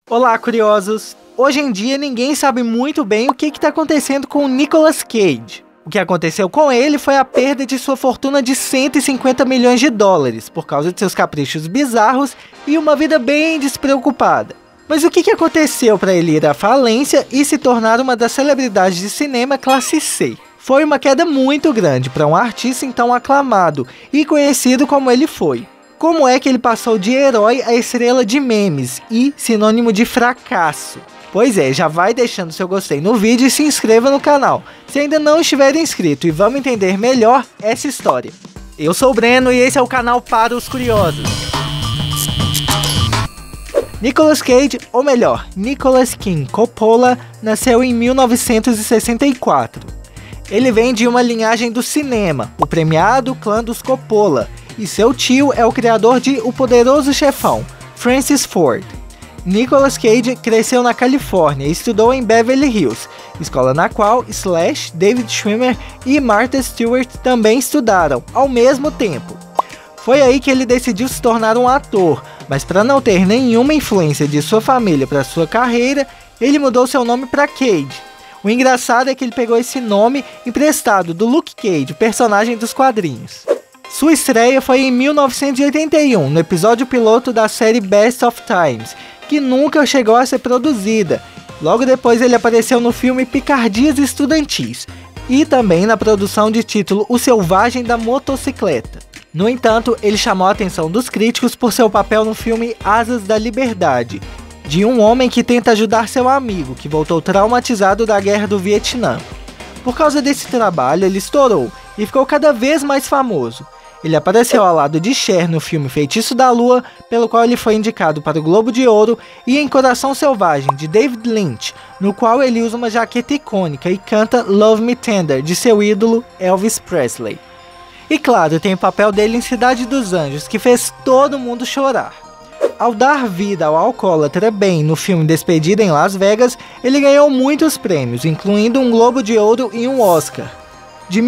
Olá, curiosos! Hoje em dia ninguém sabe muito bem o que está acontecendo com o Nicolas Cage. O que aconteceu com ele foi a perda de sua fortuna de 150 milhões de dólares por causa de seus caprichos bizarros e uma vida bem despreocupada. Mas o que aconteceu para ele ir à falência e se tornar uma das celebridades de cinema classe C? Foi uma queda muito grande para um artista então aclamado e conhecido como ele foi. Como é que ele passou de herói a estrela de memes e sinônimo de fracasso? Pois é, já vai deixando seu gostei no vídeo e se inscreva no canal, se ainda não estiver inscrito, e vamos entender melhor essa história. Eu sou o Breno e esse é o canal Para os Curiosos. Nicolas Cage, ou melhor, Nicolas King Coppola, nasceu em 1964. Ele vem de uma linhagem do cinema, o premiado clã dos Coppola, e seu tio é o criador de O Poderoso Chefão, Francis Ford. Nicolas Cage cresceu na Califórnia e estudou em Beverly Hills, escola na qual Slash, David Schwimmer e Martha Stewart também estudaram, ao mesmo tempo. Foi aí que ele decidiu se tornar um ator, mas para não ter nenhuma influência de sua família para sua carreira, ele mudou seu nome para Cage. O engraçado é que ele pegou esse nome emprestado do Luke Cage, personagem dos quadrinhos. Sua estreia foi em 1981, no episódio piloto da série Best of Times, que nunca chegou a ser produzida. Logo depois ele apareceu no filme Picardias Estudantis, e também na produção de título O Selvagem da Motocicleta. No entanto, ele chamou a atenção dos críticos por seu papel no filme Asas da Liberdade, de um homem que tenta ajudar seu amigo, que voltou traumatizado da Guerra do Vietnã. Por causa desse trabalho, ele estourou e ficou cada vez mais famoso. Ele apareceu ao lado de Cher no filme Feitiço da Lua, pelo qual ele foi indicado para o Globo de Ouro, e em Coração Selvagem, de David Lynch, no qual ele usa uma jaqueta icônica e canta Love Me Tender, de seu ídolo Elvis Presley. E claro, tem o papel dele em Cidade dos Anjos, que fez todo mundo chorar. Ao dar vida ao alcoólatra Ben no filme Despedida em Las Vegas, ele ganhou muitos prêmios, incluindo um Globo de Ouro e um Oscar. De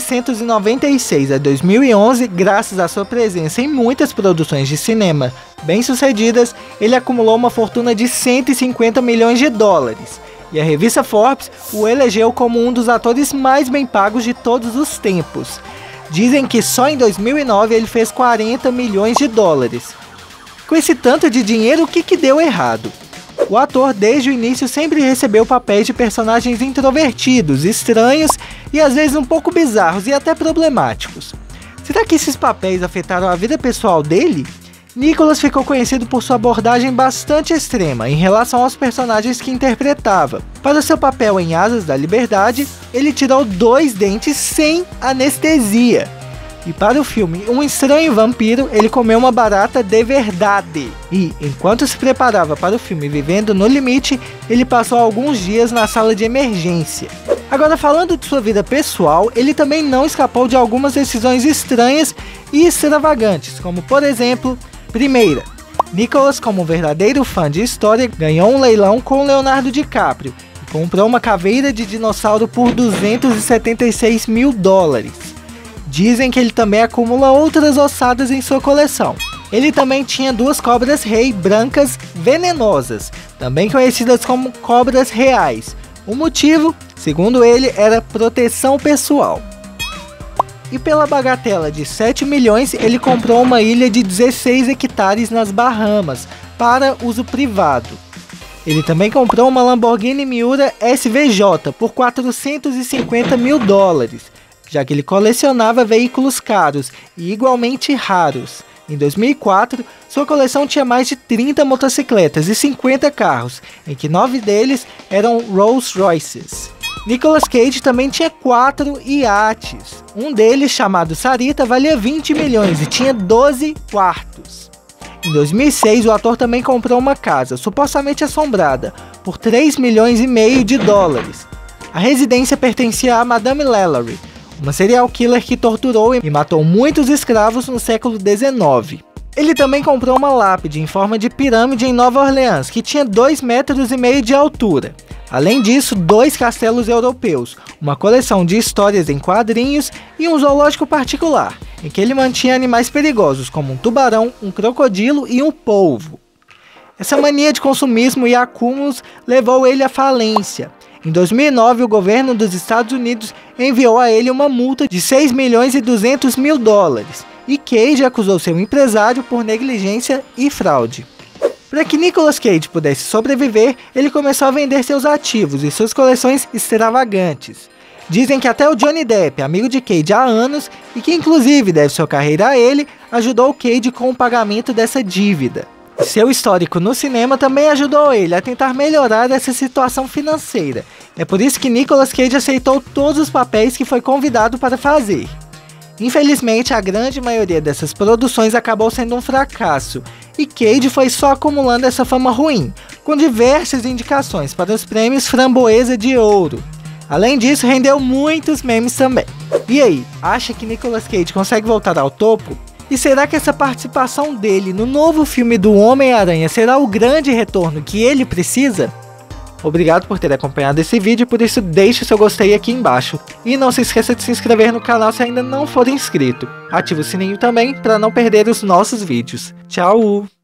1996 a 2011, graças à sua presença em muitas produções de cinema bem-sucedidas, ele acumulou uma fortuna de 150 milhões de dólares. E a revista Forbes o elegeu como um dos atores mais bem pagos de todos os tempos. Dizem que só em 2009 ele fez 40 milhões de dólares. Com esse tanto de dinheiro, o que deu errado? O ator, desde o início, sempre recebeu papéis de personagens introvertidos, estranhos e às vezes um pouco bizarros e até problemáticos. Será que esses papéis afetaram a vida pessoal dele? Nicolas ficou conhecido por sua abordagem bastante extrema em relação aos personagens que interpretava. Para seu papel em Asas da Liberdade, ele tirou 2 dentes sem anestesia. E para o filme Um Estranho Vampiro, ele comeu uma barata de verdade. E, enquanto se preparava para o filme Vivendo no Limite, ele passou alguns dias na sala de emergência. Agora, falando de sua vida pessoal, ele também não escapou de algumas decisões estranhas e extravagantes, como por exemplo, primeira, Nicolas, como um verdadeiro fã de história, ganhou um leilão com Leonardo DiCaprio e comprou uma caveira de dinossauro por 276 mil dólares. Dizem que ele também acumula outras ossadas em sua coleção. Ele também tinha 2 cobras-rei brancas venenosas, também conhecidas como cobras reais. O motivo, segundo ele, era proteção pessoal. E pela bagatela de 7 milhões, ele comprou uma ilha de 16 hectares nas Bahamas, para uso privado. Ele também comprou uma Lamborghini Miura SVJ por 450 mil dólares. Já que ele colecionava veículos caros e igualmente raros. Em 2004, sua coleção tinha mais de 30 motocicletas e 50 carros, em que 9 deles eram Rolls Royces. Nicolas Cage também tinha 4 iates. Um deles, chamado Sarita, valia 20 milhões e tinha 12 quartos. Em 2006, o ator também comprou uma casa, supostamente assombrada, por 3 milhões e meio de dólares. A residência pertencia a Madame Lalaurie, uma serial killer que torturou e matou muitos escravos no século XIX. Ele também comprou uma lápide em forma de pirâmide em Nova Orleans, que tinha 2,5 metros de altura. Além disso, 2 castelos europeus, uma coleção de histórias em quadrinhos e um zoológico particular, em que ele mantinha animais perigosos como um tubarão, um crocodilo e um polvo. Essa mania de consumismo e acúmulos levou ele à falência. Em 2009, o governo dos Estados Unidos enviou a ele uma multa de 6 milhões e 200 mil dólares, e Cage acusou seu empresário por negligência e fraude. Para que Nicolas Cage pudesse sobreviver, ele começou a vender seus ativos e suas coleções extravagantes. Dizem que até o Johnny Depp, amigo de Cage há anos, e que inclusive deve sua carreira a ele, ajudou Cage com o pagamento dessa dívida. Seu histórico no cinema também ajudou ele a tentar melhorar essa situação financeira. É por isso que Nicolas Cage aceitou todos os papéis que foi convidado para fazer. Infelizmente, a grande maioria dessas produções acabou sendo um fracasso, e Cage foi só acumulando essa fama ruim, com diversas indicações para os prêmios Framboesa de Ouro. Além disso, rendeu muitos memes também. E aí, acha que Nicolas Cage consegue voltar ao topo? E será que essa participação dele no novo filme do Homem-Aranha será o grande retorno que ele precisa? Obrigado por ter acompanhado esse vídeo, por isso deixe seu gostei aqui embaixo. E não se esqueça de se inscrever no canal se ainda não for inscrito. Ative o sininho também para não perder os nossos vídeos. Tchau!